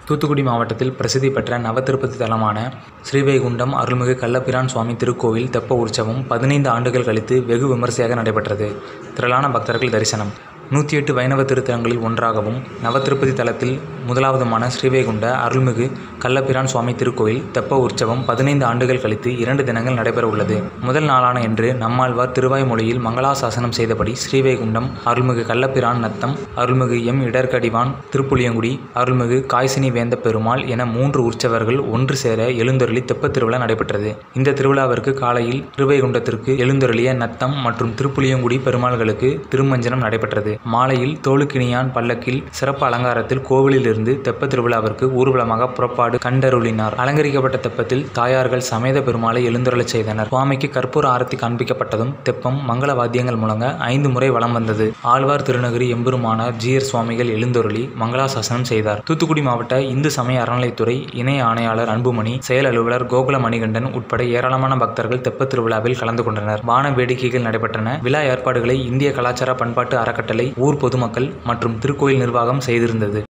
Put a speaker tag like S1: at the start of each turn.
S1: தூத்துக்குடி மாவட்டத்தில் பிரசித்தி பெற்ற நவதிருப்பதி தலமான ஸ்ரீவைகுண்டம் அருள்மிகு கள்ளபிரான் சுவாமி திருக்கோவில் தெப்ப உற்சவம் 15 ஆண்டுகள் கழித்து வெகு விமரிசையாக நடைபெற்றது. திரளான பக்தர்கள் தரிசனம். 108 வைணவ திருத்தலங்களில் ஒன்றாகவும் நவதிருப்பதி தலத்தில் முதலாவதுமான ஸ்ரீவைகுண்ட அருள்மிகு கள்ளபிரான் சுவாமி திருக்கோவில் தெப்ப உற்சவம் 15 ஆண்டுகள் கழித்து 2 தினங்கள் நடைபெற உள்ளது. முதல் நாளான இன்று நம்மாழ்வார் திருவாய்மொழியில் மங்களாசாசனம் செய்தபடி ஸ்ரீவைகுண்டம் அருள்மிகு கள்ளபிரான் நத்தம் அருள்மிகு எம் இடர்கடிவான் திருப்புளியங்குடி அருள்மிகு காய்சினி வேந்த பெருமாள் என 3 உற்சவர்கள் ஒன்று சேர எழுந்தருளி தெப்பத் திருவிழா நடைபெற்றது. இந்த திருவிழாவிற்கு காலையில் ஸ்ரீவைகுண்டத்திற்கு எழுந்தருளிய நத்தம் மற்றும் திருப்புளியங்குடி பெருமாள்களுக்கு திருமஞ்சனம் நடைபெற்றது. மாலையில் தோளுக்கினியான் பல்லக்கில் சிறப்பு அலங்காரத்தில் கோவிலில் இருந்து தெப்ப திருவிழாவிற்கு ஊர்வலமாக புறப்பாடு கண்டருளினார். அலங்கரிக்கப்பட்ட தெப்பத்தில் தாயார்கள் சமேத பெருமாளை எழுந்தருளச் செய்தனர். சுவாமிக்கு கற்பூர ஆரத்தி காண்பிக்கப்பட்டதும் தெப்பம் மங்கள வாத்தியங்கள் முழங்க 5 முறை வலம் வந்தது. ஆழ்வார் திருநகரி எம்பெருமானார் ஜீயர் சுவாமிகள் எழுந்தருளி மங்களாசாசனம் செய்தார். தூத்துக்குடி மாவட்ட இந்து சமய அறநிலைத்துறை இணை ஆணையாளர் அன்புமணி, செயல் அலுவலர் கோகுல மணிகண்டன் உட்பட ஏராளமான பக்தர்கள் தெப்ப திருவிழாவில் கலந்து கொண்டனர். வான வேடிக்கைகள் நடைபெற்றன. விழா ஏற்பாடுகளை இந்திய கலாச்சார பண்பாட்டு அறக்கட்டளை, ஊர் பொதுமக்கள் மற்றும் திருக்கோயில் நிர்வாகம் செய்திருந்தது.